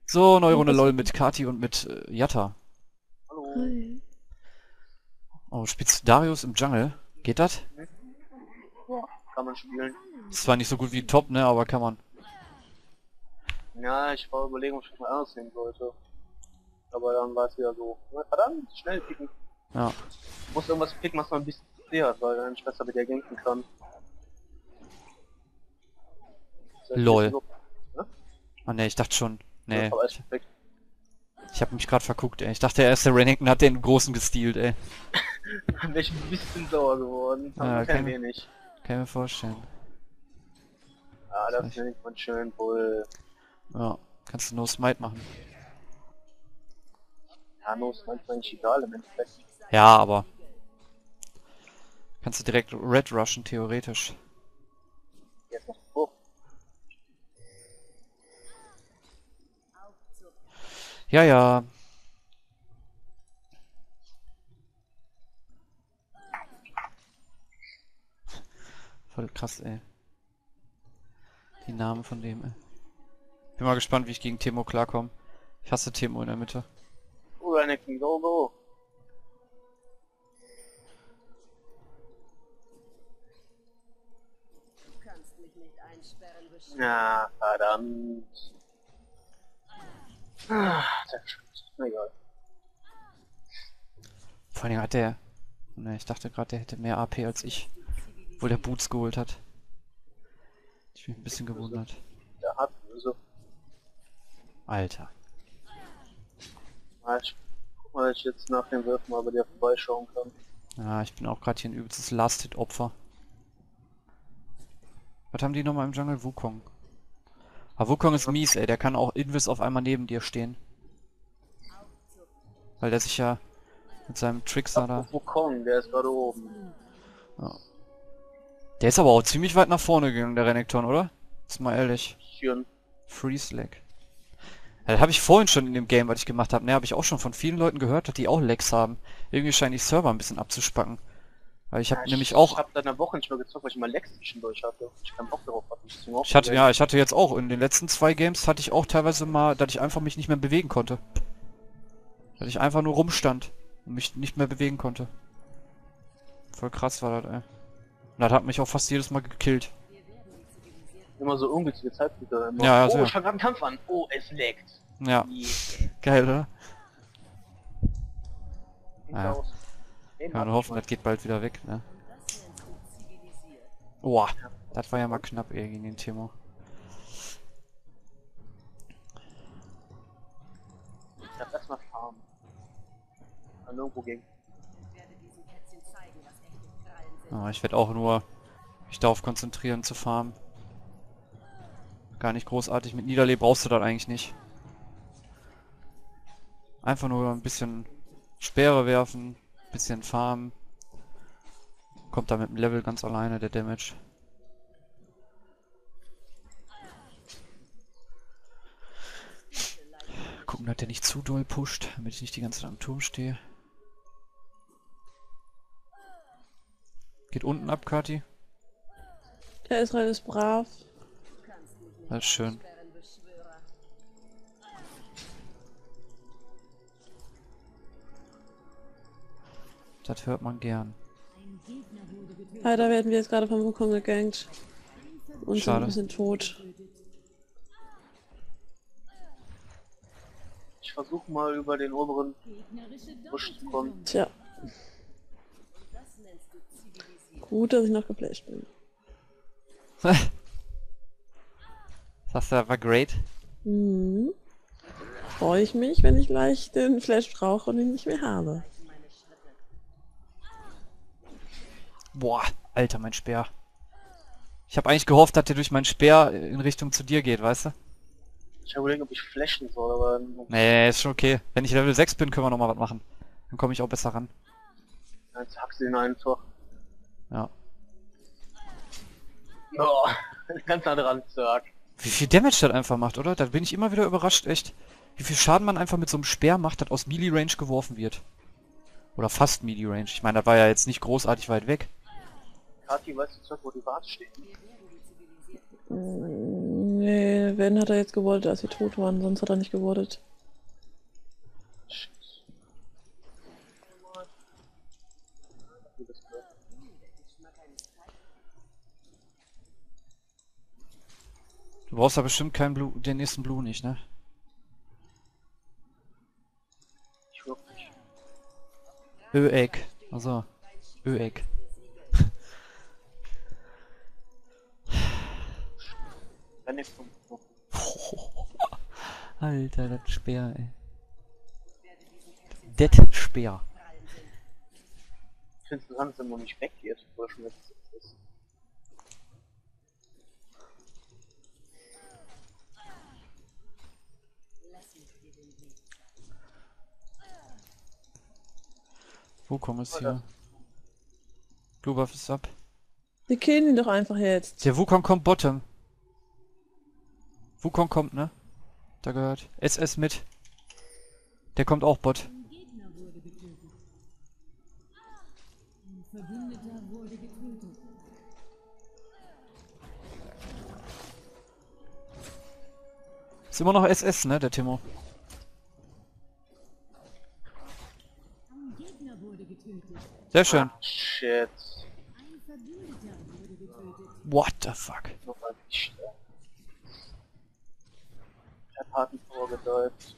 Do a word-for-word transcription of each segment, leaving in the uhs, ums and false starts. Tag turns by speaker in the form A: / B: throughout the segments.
A: So, neue Runde LOL mit Kati und mit äh, Yatta.
B: Hallo.
C: Hi.
A: Oh, spielst du Darius im Jungle? Geht das?
B: Ja, kann man spielen.
A: Ist zwar nicht so gut wie Top, ne, aber kann man.
B: Ja, ich war überlegen, ob ich mal anders nehmen sollte. Aber dann war es wieder so, na, verdammt, schnell picken.
A: Ja.
B: Muss irgendwas picken, was man ein bisschen sehrt, weil dann ich besser mit dir ganken kann. Ist ja
A: Lol.
B: so, ne?
A: Ah ne, ich dachte schon. Nee.
B: Aber ist
A: Ich,
B: perfekt.
A: ich hab mich gerade verguckt, ey. Ich dachte, der erste Renekton hat den großen gestealt, ey.
B: Dann wäre ich ein bisschen sauer geworden. Aber
A: Ja,
B: ja,
A: kann-
B: kein wenig.
A: Kann ich mir vorstellen.
B: Ah, das
A: Vielleicht.
B: nennt man schön Bull.
A: Ja. Kannst du No Smite machen.
B: Ja, no, ist manchmal nicht egal im Endeffekt.
A: Ja, aber. Kannst du direkt Red rushen, theoretisch.
B: Jetzt noch hoch.
A: Ja, ja. Voll krass, ey. Die Namen von dem, ey. Bin mal gespannt, wie ich gegen Timo klarkomme. Ich hasse Timo in der Mitte.
B: Oh, Anakin, go, go.
C: Kannst mich nicht einsperren, bestimmt.
B: Ja, verdammt. Ah, sehr schön. Na egal.
A: Vor allem hat der... Ne, ich dachte gerade, der hätte mehr A P als ich. Obwohl der Boots geholt hat. Ich bin ein bisschen gewundert.
B: Der hat so.
A: Alter.
B: Ah, ich guck mal, dass ich jetzt nach dem Würfen mal bei dir vorbeischauen kann.
A: Ja, ich bin auch gerade hier ein übelstes Last-Hit-Opfer. Was haben die nochmal im Jungle? Wukong. Aber Wukong ist mies, ey. Der kann auch Invis auf einmal neben dir stehen. Weil der sich ja mit seinem Trickster da...
B: Wukong, der ist gerade oben.
A: Ja. Der ist aber auch ziemlich weit nach vorne gegangen, der Renekton, oder? Ist mal ehrlich.
B: Schön.
A: Freeze Lag. Ja, das habe ich vorhin schon in dem Game, was ich gemacht habe. Ne, habe ich auch schon von vielen Leuten gehört, dass die auch Lags haben. Irgendwie scheinen die Server ein bisschen abzuspacken. Weil ich habe
B: Ja,
A: nämlich
B: ich,
A: auch...
B: Ich hab seit einer Woche nicht mehr gezockt, weil ich mal Lex zwischendurch hatte. Ich keinen Bock darauf hatte. Ich,
A: Ich hatte, ja, ich hatte jetzt auch, in den letzten zwei Games hatte ich auch teilweise mal, dass ich einfach mich nicht mehr bewegen konnte. Dass ich einfach nur rumstand und mich nicht mehr bewegen konnte. Voll krass war das, ey. Und das hat mich auch fast jedes Mal gekillt.
B: Immer so ungünstige Zeitpunkte. Immer,
A: Ja, ja,
B: oh,
A: sehr.
B: ich fang grad einen Kampf an. Oh, es laggt.
A: Ja,
B: Yeah.
A: geil, oder?
B: Sieht
A: Ja.
B: aus. Eben
A: Kann man
B: hab
A: hoffen,
B: ich
A: das geht bald wieder weg, ne? Boah, das war ja mal knapp, ey, gegen den Timo.
B: mal. Ich hab erstmal Farm. An irgendwo gegen.
A: Aber ich werde auch nur mich darauf konzentrieren zu farmen. Gar nicht großartig. Mit Niederlee brauchst du das eigentlich nicht. Einfach nur ein bisschen Speere werfen, bisschen farmen. Kommt da mit dem Level ganz alleine der Damage. Gucken, dass der nicht zu doll pusht, damit ich nicht die ganze Zeit am Turm stehe. Geht unten ab, Kati.
C: Der Israel ist brav.
A: Das ist schön. Das hört man gern.
C: Leider werden wir jetzt gerade vom Wukong gegankt. Und sind
A: Schade.
C: ein bisschen tot.
B: Ich versuche mal über den oberen Busch zu kommen.
C: Tja. Gut, dass ich noch geflasht bin.
A: Das war great.
C: Mhm. Freue ich mich, wenn ich gleich den Flash brauche und ihn nicht mehr habe.
A: Boah, Alter, mein Speer. Ich habe eigentlich gehofft, dass der durch meinen Speer in Richtung zu dir geht, weißt du?
B: Ich habe überlegt, ob ich flashen soll, aber
A: Nee, ist schon okay. Wenn ich Level sechs bin, können wir nochmal was machen. Dann komme ich auch besser ran.
B: jetzt hackst du ihn einfach.
A: Ja.
B: Oh, ganz nah dran, Zerg.
A: Wie viel Damage das einfach macht, oder? Da bin ich immer wieder überrascht, echt. Wie viel Schaden man einfach mit so einem Speer macht, das aus Melee-Range geworfen wird. Oder fast Melee-Range. Ich meine, das war ja jetzt nicht großartig weit weg.
B: Kati, weißt du, Zerg, wo die Warte stehen?
C: Mm, Nee, wenn hat er jetzt gewordet, als wir tot waren, sonst hat er nicht gewordet.
A: Du brauchst aber bestimmt keinen Blue, den nächsten Blue nicht, ne?
B: Ich wirklich.
A: Ö-Egg. Also, Ö-Egg.
B: Wenn ich vom
A: Alter, das Speer, ey. Det Speer.
B: Ich finde es interessant, dass er noch nicht weggeht, wo er schon jetzt ist.
A: Wukong ist hier. Blue Buff ist ab.
C: Wir killen ihn doch einfach jetzt.
A: Der Wukong kommt Bottom. Wukong kommt, ne? Da gehört. S S mit. Der kommt auch Bot. Ist immer noch S S, ne, der Timo. Sehr schön.
B: Ah, shit.
A: What the fuck?
B: Noch mal nicht. Ich hab harten vorgedeutet.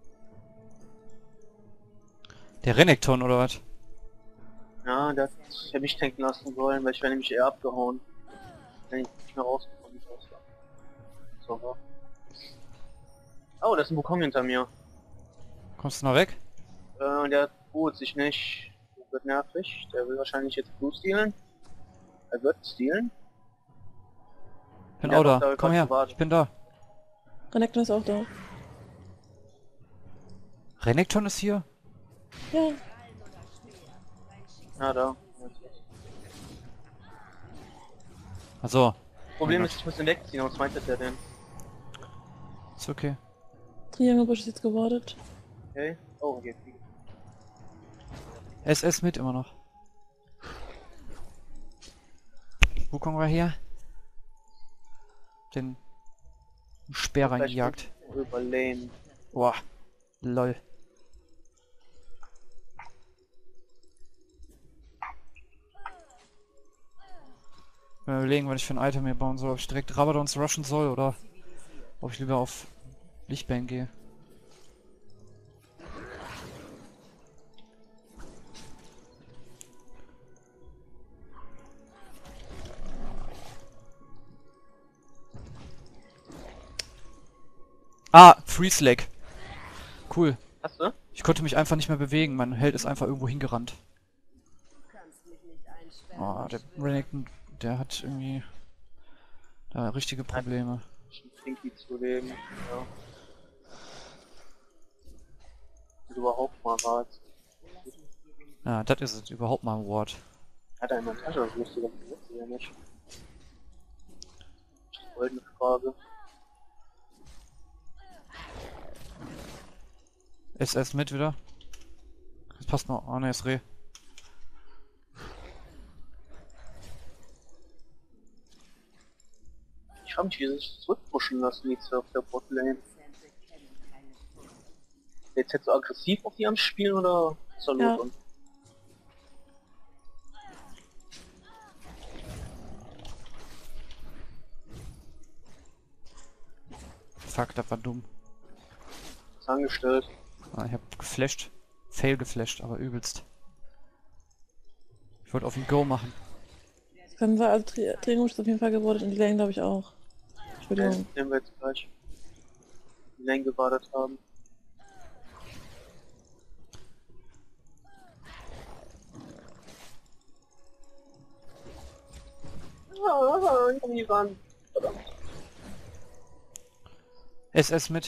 A: Der Renekton oder was?
B: Ja, der hat mich tanken lassen wollen, weil ich wäre nämlich eher abgehauen. Wenn ich nicht mehr rausgekommen ist. So, so. Oh, da ist ein Wukong hinter mir.
A: Kommst du noch weg?
B: Äh, der ruht sich nicht. Das wird nervig. Der will wahrscheinlich jetzt Blue stealen. Er wird stealen.
A: Bin
B: Ja,
A: auch
B: doch,
A: da.
B: da
A: Komm
B: kannst
A: her.
B: du warten.
A: Ich bin da.
C: Renekton ist auch da.
A: Renekton ist hier?
C: Ja.
B: Ja, da.
A: Achso.
B: Problem ist, ich muss ihn wegziehen, aber was meint der denn?
A: Ist okay.
C: Triangle Bush ist jetzt gewordet.
B: Okay. Oh, okay.
A: S S mit immer noch. Wukong war hier. Den Speer reingejagt.
B: Überleben.
A: Boah. Lol. Mal überlegen, was ich für ein Item hier bauen soll. Ob ich direkt Rabadons rushen soll oder ob ich lieber auf Lichtbang gehe. Ah, Freeze Leg. Cool.
B: Hast du?
A: Ich konnte mich einfach nicht mehr bewegen. Mein Held ist einfach irgendwo hingerannt. Oh, der Renekton, der hat irgendwie da richtige Probleme.
B: Stinky zu leben. Ja. Und überhaupt mal was.
A: Ja, das ist es. Überhaupt mal ein Wort.
B: Hat er in der Tasche? Das wusste ich ja nicht. Goldene Frage.
A: S S mit wieder. Das passt noch. Oh ne, ist Reh.
B: Ich frage mich, wie sie sich zurückpushen lassen, jetzt auf der Botlane. Jetzt jetzt so aggressiv auf die am Spielen oder ist er
C: Ja.
B: los?
A: Fuck, das war dumm.
B: Ist angestellt.
A: Ah, ich hab geflasht. Fail geflasht, aber übelst. Ich wollte auf ihn Go machen.
C: Das kann sein, also Tri Triangle Bush ist auf jeden Fall gewordet und die Lane glaube ich auch. Entschuldigung.
B: Den nehmen wir jetzt gleich. Die Lane gewartet haben. Ah, ich komm nie ran. Verdammt.
A: S S mit.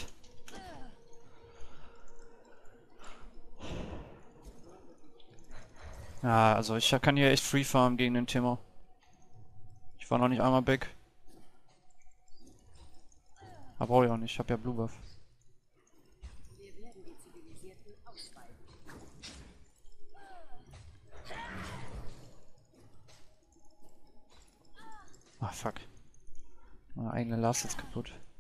A: Ja, also ich kann hier echt free farmen gegen den Timo. Ich war noch nicht einmal back. Aber brauche ich auch nicht, ich hab ja Blue Buff. Ah, fuck. Meine eigene Last ist kaputt.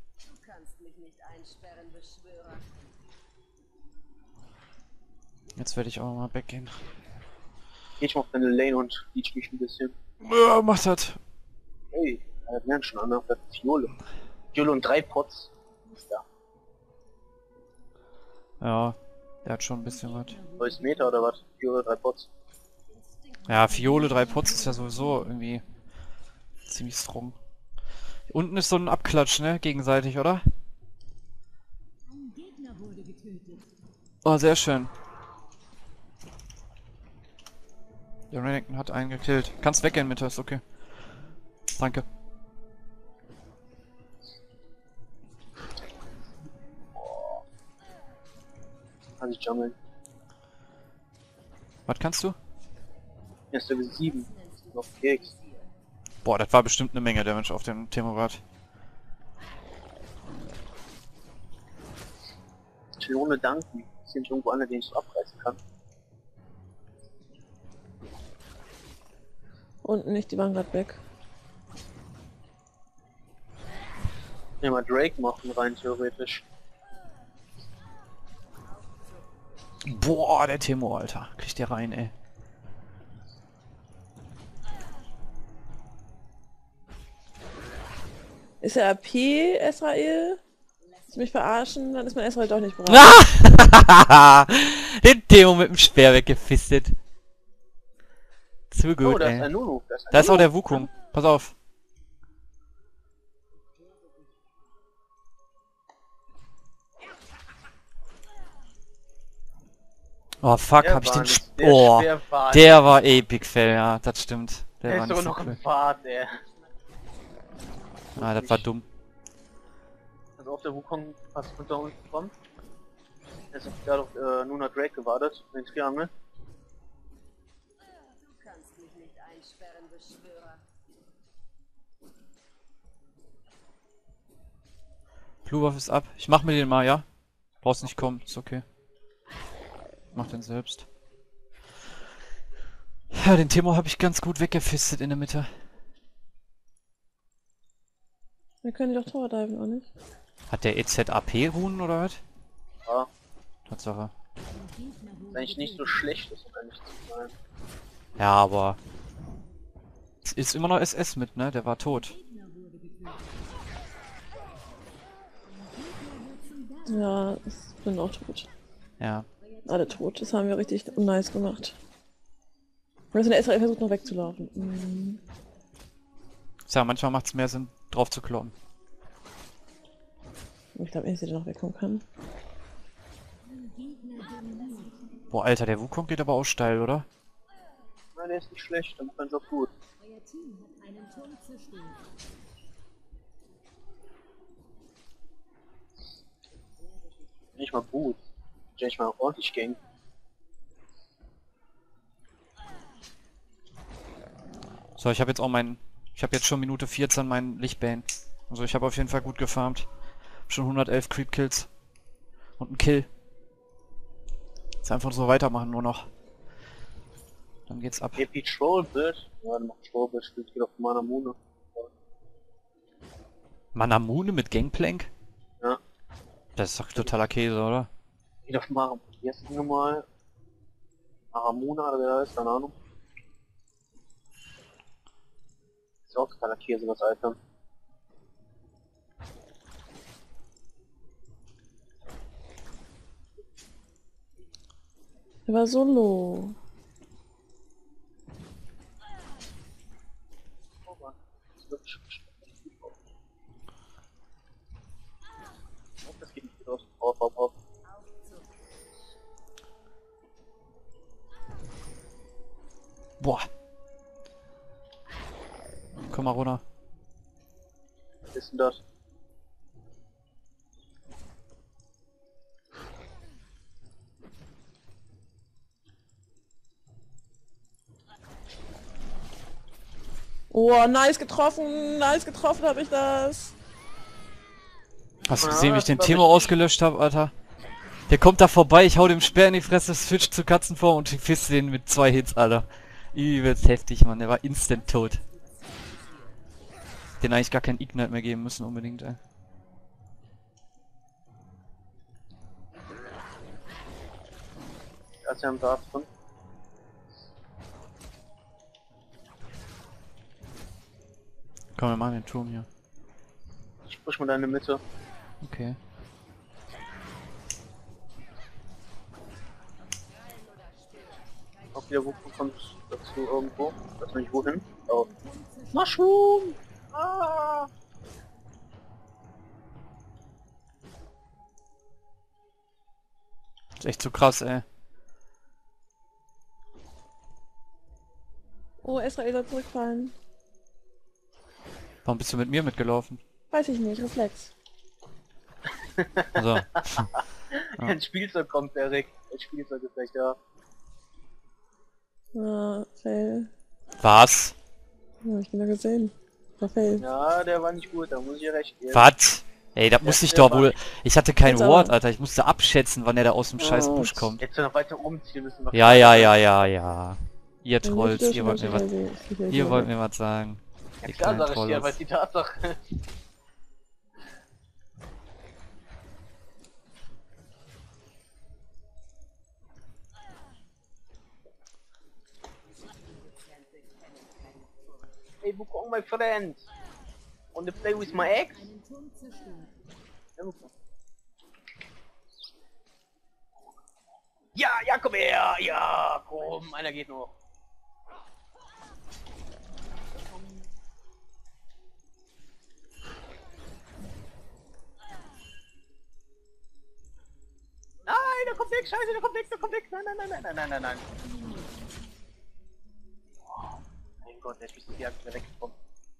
A: Jetzt werde ich auch mal weggehen.
B: Geh ich mal auf deine Lane und leech mich ein bisschen.
A: Ja, mach das.
B: Hey, wir werden schon an der Fiole. Fiole und drei Pots. Ja.
A: Ja, der hat schon ein bisschen was.
B: Neues Meter oder was? Fiole, drei Pots.
A: Ja, Fiole, drei Pots ist ja sowieso irgendwie ziemlich strong. Unten ist so ein Abklatsch, ne? Gegenseitig, oder? Oh, sehr schön. Der Renekton hat einen gekillt. Kannst weggehen, Mitte, ist okay. Danke.
B: Kann ich jungeln.
A: Was kannst du?
B: Erst Level sieben. Noch Keks.
A: Boah, das war bestimmt eine Menge Damage auf dem Temorat.
B: Ich will ohne danken. Ist hier nicht irgendwo einer, den ich so abreißen kann?
C: Unten nicht, die waren gerade weg.
B: Ja, mal Drake machen rein theoretisch.
A: Boah, der Temo, Alter. Kriegt der rein, ey.
C: Ist er A P, Israel? Willst du mich verarschen? Dann ist mein Israel doch nicht bereit.
A: Ah! Den Temo mit dem Speer weggefistet. Zu gut,
B: Oh, da ist
A: ey.
B: ein Nunu. Da ist, ein
A: Da ist auch
B: Nunu.
A: der Wukong. Pass auf. Oh fuck,
B: Der
A: hab ich
B: war
A: den
B: nicht-
A: Sp
B: der
A: Oh,
B: Speer war
A: der war Epic Fail, ja, das stimmt. Der,
B: Der
A: war
B: ist
A: nicht
B: sogar
A: so
B: noch
A: cool.
B: im Pfad, ey.
A: Ah, das war dumm.
B: Also auf der Wukong fast runter unten gekommen. Er ist auf der doch äh, Nuna Drake gewartet, den Triangel.
A: Blue Buff ist ab. Ich mach mir den mal, ja? Brauchst nicht kommen, ist okay. Mach den selbst. Ja, den Temo habe ich ganz gut weggefistet in der Mitte.
C: Wir können die doch Tor diven, oder nicht?
A: Hat der E Z A P-Runen oder was?
B: Ja,
A: Tatsache.
B: ist eigentlich nicht so schlecht, das um ehrlich zu sein.
A: Ja, aber... Es ist immer noch S S mit, ne? Der war tot.
C: Ja, ich bin auch tot.
A: Ja.
C: Alle tot, das haben wir richtig unnice gemacht. Und jetzt in der Israel versucht noch wegzulaufen. Mhm.
A: Tja, manchmal macht es mehr Sinn, drauf zu kloppen.
C: Ich glaube nicht, dass der noch wegkommen kann.
A: Boah, Alter, der Wukong geht aber auch steil, oder?
B: Nein, der ist nicht schlecht, dann kann es auch gut. Nicht mal gut. Nicht mal ordentlich ging.
A: So, ich habe jetzt auch meinen... Ich habe jetzt schon Minute vierzehn meinen Lichtbane. Also ich habe auf jeden Fall gut gefarmt. Schon hundertelf Creep-Kills. Und ein Kill. Jetzt einfach so weitermachen nur noch. Dann geht's ab.
B: Epi Trollbit. Ja, der macht Trollbit, spielt geht auf Manamune.
A: Manamune mit Gangplank?
B: Ja.
A: Das ist doch totaler Käse, oder?
B: Geht auf Maram. Wie heißt das nochmal? Maramuna oder wer da ist, keine Ahnung. Ist auch totaler Käse, das Item.
C: Der war solo.
B: Oh Mann, das ist wirklich gut aus. Oh, das geht nicht gut aus. Auf, auf, auf.
A: Boah. Komm mal runter.
B: Was ist denn das?
C: Oh, nice getroffen, nice getroffen habe ich das.
A: Hast du
B: Ja,
A: gesehen, wie ich den
B: das war
A: Timo
B: richtig.
A: ausgelöscht habe, Alter? Der kommt da vorbei, ich hau dem Speer in die Fresse, switch zu Katzenform und fist den mit zwei Hits, Alter. Übelst heftig, Mann. Der war instant tot. Den eigentlich gar keinen Ignite mehr geben müssen unbedingt, ey.
B: ist ja ein Bart drin.
A: Komm, wir machen den Turm hier.
B: Ich push mal da in die Mitte.
A: Okay.
B: Auch wieder, wo kommt dazu irgendwo? Weiß nicht wohin. Oh. Mushroom! Ah!
A: Ist echt so krass, ey.
C: Oh, Ezreal soll zurückfallen.
A: Warum bist du mit mir mitgelaufen?
C: Weiß ich nicht, Reflex.
A: So.
B: Ein Spielzeug kommt, Erik. Ein Spielzeug ist gleich da.
C: Ah, Fail.
A: Was?
C: Ja, hab ich genau gesehen. War Fail.
B: Ja, der war nicht gut, da muss ich ihr recht geben.
A: Was? Ey, da musste ich
B: der
A: doch
B: war
A: wohl... Ich hatte kein
C: Jetzt aber.
A: Wort, Alter. Ich musste abschätzen, wann er da aus dem scheiß Busch kommt.
B: Jetzt noch weiter umziehen müssen wir.
A: Ja, ja, ja, ja, ja. Ihr
C: Dann
A: Trolls,
C: möchte ich
A: ihr
C: das
A: wollt mir
C: schon
A: was...
C: mal sehen. Ich will
A: Ihr
C: mal
A: wollt
C: weg.
A: mir was sagen.
B: Ja,
A: Ihr
B: klar
A: kleinen
B: sag ich dir, weil
A: Trolls.
B: die Tatsache. Hey, Wukong, my friend. Want to play with my ex? Ja, ja, komm her! Ja, komm, einer geht noch. Nein, der kommt weg, scheiße, der kommt weg, der kommt weg. Nein, nein, nein, nein, nein, nein, nein, nein. Oh, mein Gott, der ist bis hier wieder weggekommen.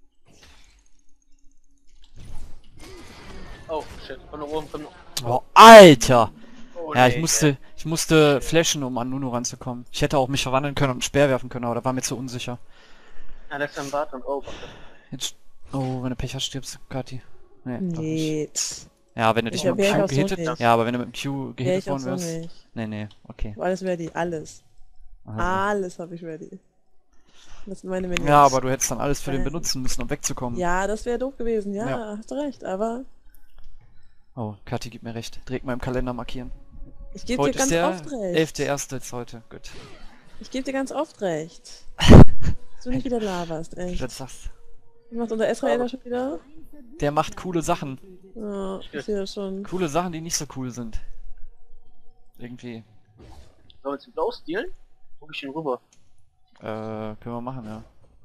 B: Oh, shit, von oben, von oben.
A: Oh, Alter!
B: Oh,
A: Ja, ich
B: nee,
A: musste... Ich musste flashen, um an Nunu ranzukommen. Ich hätte auch mich verwandeln können und einen Speer werfen können, aber da war mir zu unsicher.
B: Ja, das ist ein Bart und oh, warte.
A: Jetzt... Oh, wenn du Pech hast, stirbst, Kati. Nee, doch nicht.
C: Nee.
A: Ja, wenn du dich
C: Ja,
A: mit dem
C: wär ich
A: Q
C: auch so
A: gehittet...
C: nicht.
A: Ja, aber wenn du mit dem Q
C: Wär
A: gehittet
C: ich auch
A: worden
C: so
A: wärst...
C: nicht.
A: Nee, nee, okay.
C: Alles ready, alles.
A: Also.
C: Alles habe ich ready. Das sind meine Minions.
A: Ja, aber du hättest dann alles für den
C: Äh.
A: benutzen müssen, um wegzukommen.
C: Ja, das wäre doof gewesen, ja,
A: Ja.
C: hast du recht, aber
A: Oh, Kathi gibt mir recht. Direkt mal im Kalender markieren.
C: ich gebe dir
A: Heute ist
C: ganz
A: der
C: oft recht.
A: elfte erste ist heute. Gut.
C: Ich gebe dir ganz oft recht. Dass du nicht wieder laberst, echt.
A: Das sagst.
C: Was macht unser Ezreal da schon wieder?
A: Der macht coole Sachen.
C: Ja, ich sehe das schon.
A: Coole Sachen, die nicht so cool sind. Irgendwie.
B: Sollen wir jetzt blau stehlen? Guck ich ihn rüber.
A: Äh, können wir machen, ja.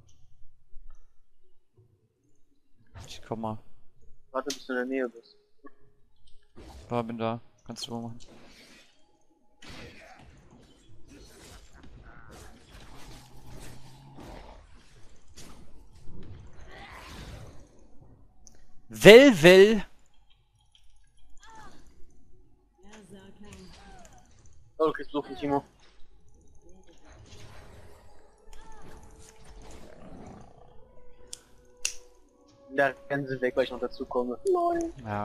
A: Ich komm mal.
B: Warte, bis du in der Nähe bist.
A: Da bin da. Kannst du mal machen. Well, well.
B: Oh, du kriegst Luft, Timo. Da rennen sie weg, weil ich noch dazu komme. Lol.
A: Ja.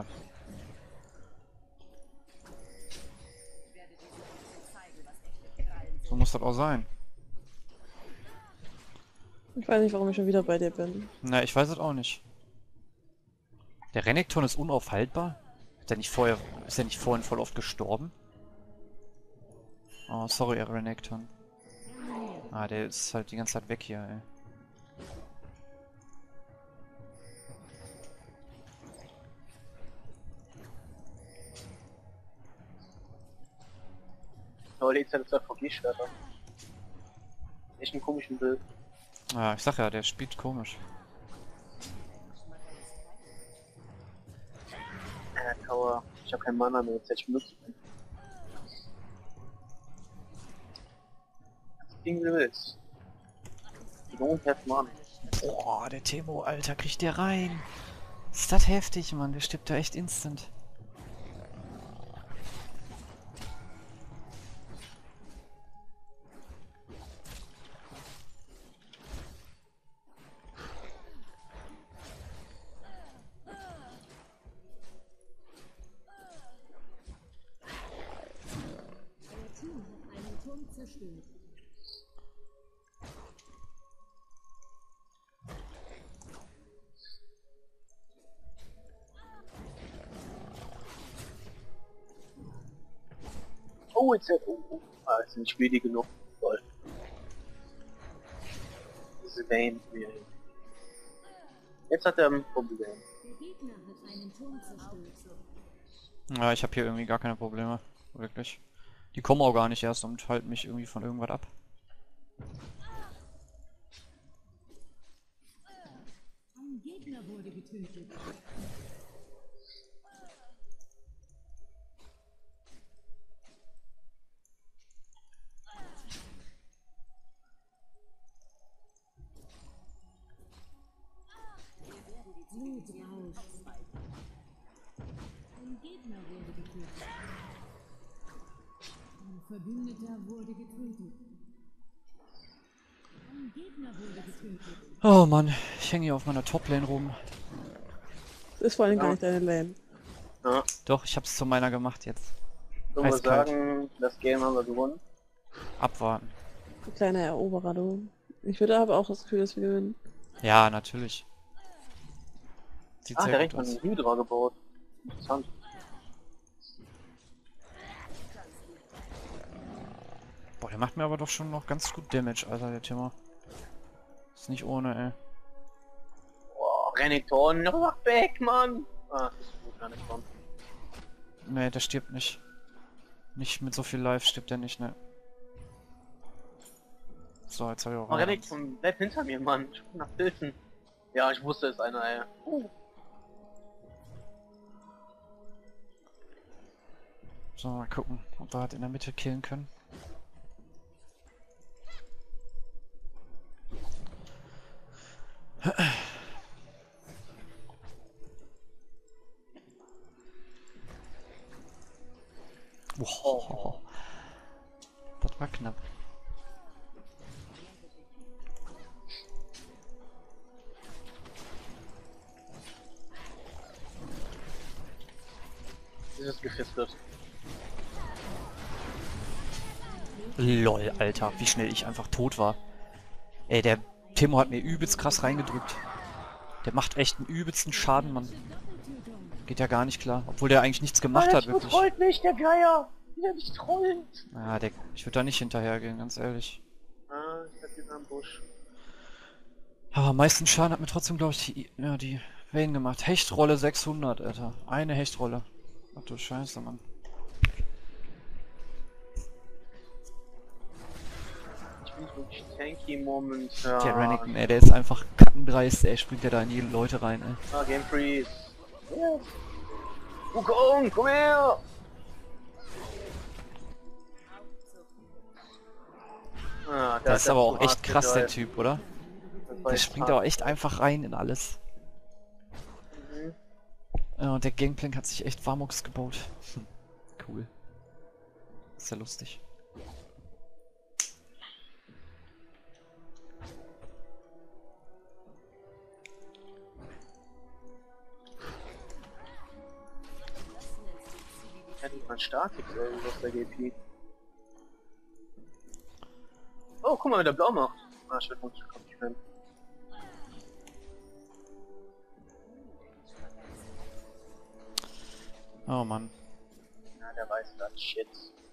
A: So muss das auch sein.
C: Ich weiß nicht, warum ich schon wieder bei dir bin.
A: Na, ich weiß es auch nicht. Der Renekton ist unaufhaltbar? Ist der nicht vorher, ist der nicht vorhin voll oft gestorben? Oh, sorry, Renekton. Ah, der ist halt die ganze Zeit weg hier, ey.
B: Aber die Zeit ist halt V G-Schwerter. Echt ein komischen Bild.
A: Ja, ich sag ja, der spielt komisch.
B: Äh, Tower. Ich hab keinen Mana mehr, jetzt hätte ich benutzen können. Das Ding, wie du willst. You don't have Mana.
A: Boah, der Temo, Alter, kriegt der rein. Ist das heftig, Mann. Der stirbt da echt instant.
B: Oh, jetzt hat... Oh, oh. Ah, ist nicht speedy genug. Toll. Diese Vayne. Jetzt hat er ein Problem.
A: Ja, ich habe hier irgendwie gar keine Probleme. Wirklich. Die kommen auch gar nicht erst und halten mich irgendwie von irgendwas ab.
D: Ein Gegner wurde getötet. Blut rauscht. Ein Gegner wurde getötet. Ein Verbündeter wurde getötet. Ein Gegner wurde getötet.
A: Oh Mann, ich hänge hier auf meiner Top-Lane rum.
C: Das ist vor allem
B: Ja.
C: gar nicht deine Lane.
B: Ja,
A: Doch, ich hab's zu meiner gemacht jetzt.
B: sollen wir
A: Eiskalt.
B: sagen, das Game haben wir gewonnen?
A: Abwarten.
C: Du kleiner Eroberer, du. Ich würde aber auch das Gefühl, dass wir gewinnen.
A: Ja, natürlich. Sieht
B: Ah,
A: sehr
B: direkt
A: gut
B: mal
A: aus.
B: einen Hydra gebaut. Interessant.
A: Boah, der macht mir aber doch schon noch ganz gut Damage, Alter, der Timmer. Ist nicht ohne, ey.
B: Boah, Renekton, noch weg, Mann! Ah, das ist gut, Renekton.
A: Nee, der stirbt nicht. Nicht mit so viel Life stirbt er nicht, ne. So, jetzt hab ich auch
B: Oh,
A: Radiant.
B: Renekton, bleib hinter mir, Mann. Ich bin nach Pilzen. Ja, ich wusste, es ist einer, ey. Uh.
A: So, mal gucken, ob wir halt in der Mitte killen können. Wow. Das war knapp.
B: Das ist gefistet.
A: Lol, Alter, wie schnell ich einfach tot war. Ey, der Timo hat mir übelst krass reingedrückt. Der macht echt einen übelsten Schaden, Mann. Geht ja gar nicht klar. Obwohl der eigentlich nichts gemacht hat, wirklich.
B: trollt mich, der Geier! Der mich trollt!
A: Ja, der, ich würde da nicht hinterhergehen, ganz ehrlich.
B: Ah, ich hab diesen am Busch.
A: Aber am meisten Schaden hat mir trotzdem, glaube ich, die, ja, die Vayne gemacht. Hechtrolle sechshundert, Alter. Eine Hechtrolle. Ach du Scheiße, Mann.
B: Ich bin wirklich tanky momentan.
A: Der Renekton, ey, der ist einfach kackendreist, ey, springt der da in die Leute rein, ey.
B: Ah, Game Freeze. Ja. Wukong, komm her! Ah,
A: Der ist aber auch echt
B: hart
A: krass, der
B: gedeiht.
A: Typ, oder?
B: Das war
A: Der
B: jetzt
A: springt
B: hart.
A: aber echt einfach rein in alles.
B: Mhm.
A: Ja, und der Gangplank hat sich echt Warmox gebaut. Hm, cool. Ist ja lustig.
B: Ich hatte nicht mal stark jetzt aus der G P. Oh, guck mal, wie der blau macht. Ah, shit, muss ich komm nicht mehr.
A: Oh Mann.
B: Ja, der weiß das. Shit.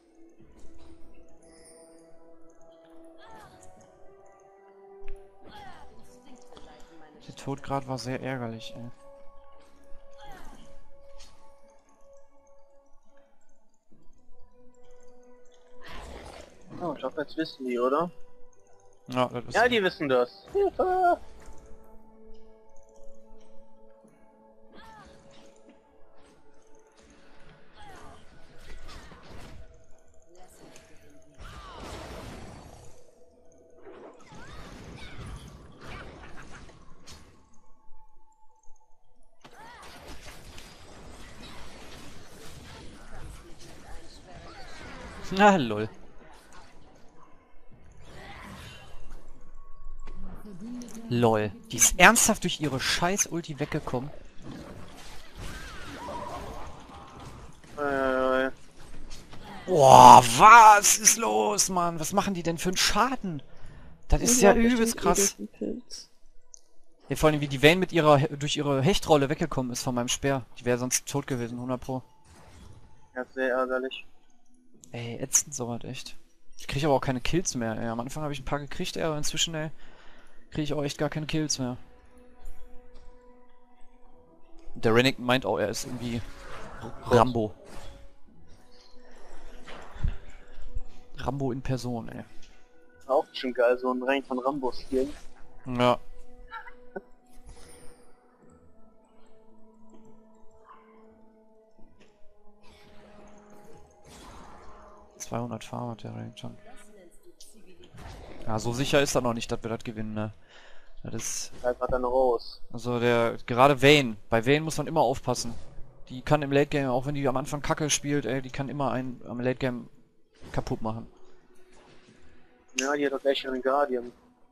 A: Der Tod gerade war sehr ärgerlich, ey.
B: Oh, ich glaube, jetzt wissen die, oder?
A: Ja, das ist
B: Ja, die wissen das. Hilfe!
A: Na, lol. Lol. Die ist ernsthaft durch ihre scheiß Ulti weggekommen.
B: Äh,
A: Boah, was ist los, Mann? Was machen die denn für einen Schaden? Das ist ja
C: Unglaublich,
A: übelst
C: den
A: krass.
C: edelsten Pilz.
A: Ja, vor allem wie die Vayne mit ihrer durch ihre Hechtrolle weggekommen ist von meinem Speer. Die wäre sonst tot gewesen, hundert pro.
B: ja, sehr ärgerlich.
A: Ey, ätzend sowas, echt. Ich kriege aber auch keine Kills mehr, ey. Am Anfang habe ich ein paar gekriegt, ey, aber inzwischen, ey, kriege ich auch echt gar keine Kills mehr. Der Renekton meint auch, er ist irgendwie Rambo. Rambo in Person, ey.
B: Auch schon geil, so ein Rein von Rambo-Stil.
A: Ja. zweihundert Farm hat der Renekton. Ja, so sicher ist er noch nicht, dass wir das gewinnen, ne? Das ist...
B: Da ist dann raus.
A: Also der... Gerade Vayne. Bei Vayne muss man immer aufpassen. Die kann im Late Game, auch wenn die am Anfang Kacke spielt, ey, die kann immer einen am Late Game kaputt machen.
B: Ja, die hat doch gleich ihren Guardian.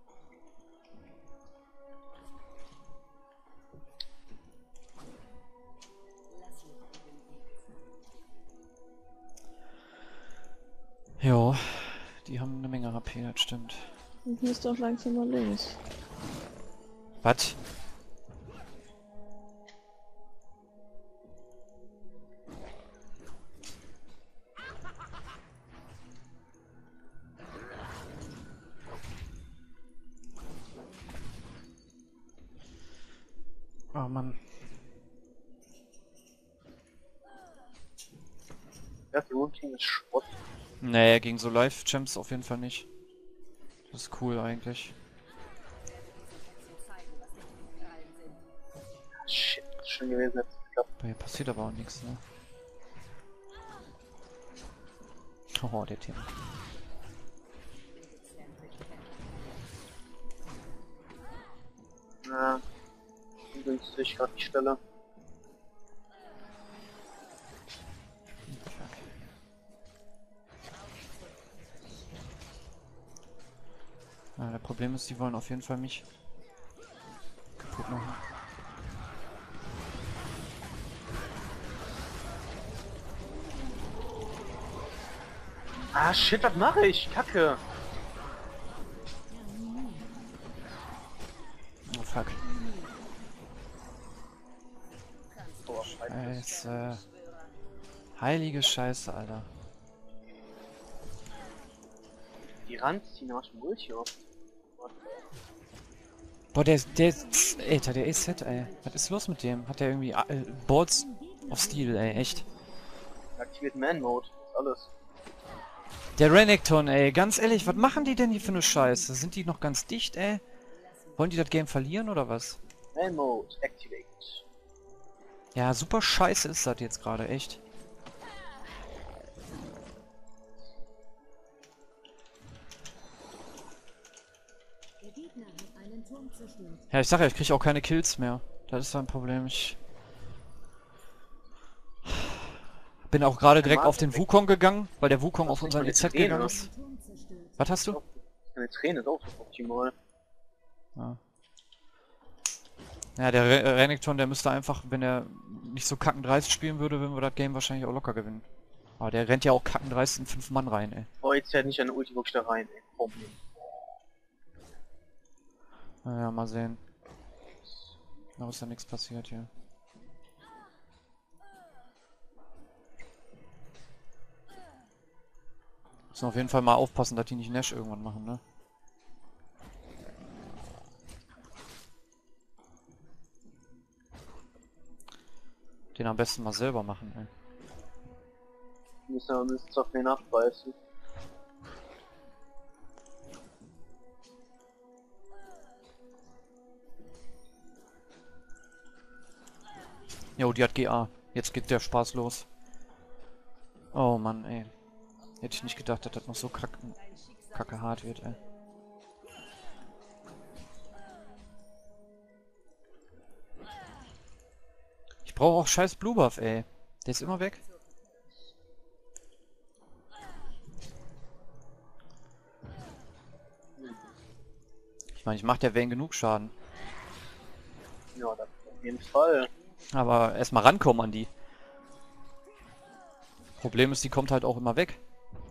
A: Ja, die haben eine Menge H P, das stimmt.
C: Und müsste auch langsam mal links.
A: Was? Oh Mann.
B: Das Routine ist Schrott.
A: Nee, gegen so Live-Champs auf jeden Fall nicht. Das ist cool eigentlich.
B: Shit, das ist schön gewesen, jetzt geklappt.
A: Bei ihr passiert aber auch nichts, ne? Oh, der Thema.
B: Ja, günstig gerade die Stelle.
A: Ja, der Problem ist, die wollen auf jeden Fall mich kaputt machen.
B: Ah shit, was mache ich? Kacke.
A: Oh fuck.
B: Oh, Scheiße.
A: Scheiße. Heilige Scheiße, Alter.
B: Die ranziehen, da machst du Multi auf.
A: Boah, der, der, Alter, der ist set, ey. Was ist los mit dem? Hat der irgendwie äh, Boards of Steel, ey, echt?
B: Aktiviert Man-Mode, ist alles.
A: Der Renekton, ey, ganz ehrlich, was machen die denn hier für eine Scheiße? Sind die noch ganz dicht, ey? Wollen die das Game verlieren oder was?
B: Man-Mode, activate.
A: Ja, super scheiße ist das jetzt gerade, echt.
D: Der Gegner hat einen Turm zerstört.
A: Ja, ich sag ja, ich krieg auch keine Kills mehr. Das ist ein Problem. Ich bin auch gerade direkt auf den Wukong gegangen, weil der Wukong auf unseren E Z gegangen ist.
D: Einen Turm zerstört.
A: Was hast du?
B: Meine Träne ist auch so optimal.
A: Ja, ja der Re Renekton, der müsste einfach, wenn er nicht so kackendreist spielen würde, würden wir das Game wahrscheinlich auch locker gewinnen. Aber der rennt ja auch kackendreist in fünf Mann rein, ey.
B: Oh, jetzt fährt nicht eine Ulti wirklich da rein, ey. Komm.
A: Naja, mal sehen. Noch ist ja nichts passiert hier. Müssen auf jeden Fall mal aufpassen, dass die nicht Nash irgendwann machen, ne? Den am besten mal selber machen, ey.
B: Wir müssen aber mindestens auf den nachbeißen.
A: Jo, die hat G A. Jetzt geht der Spaß los. Oh Mann, ey. Hätte ich nicht gedacht, dass das noch so kacke, kacke hart wird, ey. Ich brauche auch scheiß Blue Buff, ey. Der ist immer weg. Ich meine, ich mache der Vayne genug Schaden.
B: Ja, das auf jeden Fall.
A: Aber erstmal rankommen an die. Problem ist, die kommt halt auch immer weg.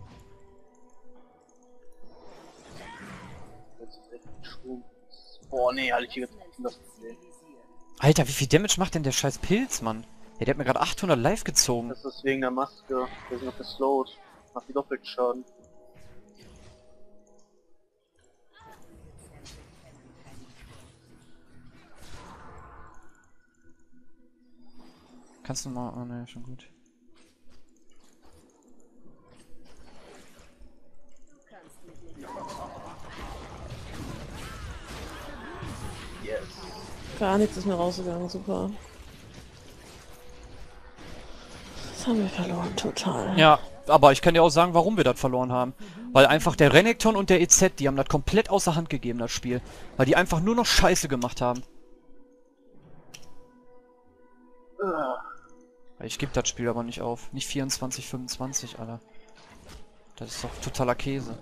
B: Das ist echt ein Schwung. Boah, nee, hatte ich hier getroffen, das gesehen.
A: Alter, wie viel Damage macht denn der scheiß Pilz, Mann? Ja, der hat mir gerade achthundert live gezogen.
B: Das ist wegen der Maske. Wir sind noch geslowt. Macht die doppelten Schaden.
A: Kannst du mal... Oh ne, schon gut.
B: Yes.
C: Gar nichts ist mehr rausgegangen, super. Das haben wir verloren, total.
A: Ja, aber ich kann dir auch sagen, warum wir das verloren haben. Weil einfach der Renekton und der E Z, die haben das komplett außer Hand gegeben, das Spiel. Weil die einfach nur noch Scheiße gemacht haben. Ich gebe das Spiel aber nicht auf. Nicht vierundzwanzig, fünfundzwanzig, Alter. Das ist doch totaler Käse.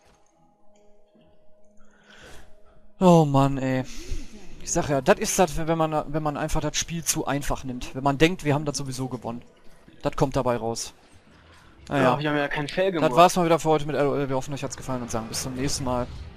A: Oh Mann, ey. Ich sag ja, das ist das, wenn man, wenn man einfach das Spiel zu einfach nimmt. Wenn man denkt, wir haben das sowieso gewonnen. Das kommt dabei raus.
B: Ja,
A: Naja,
B: wir haben ja kein Fell gemacht.
A: das war's mal wieder für heute mit L O L. Wir hoffen, euch hat's gefallen und sagen bis zum nächsten Mal.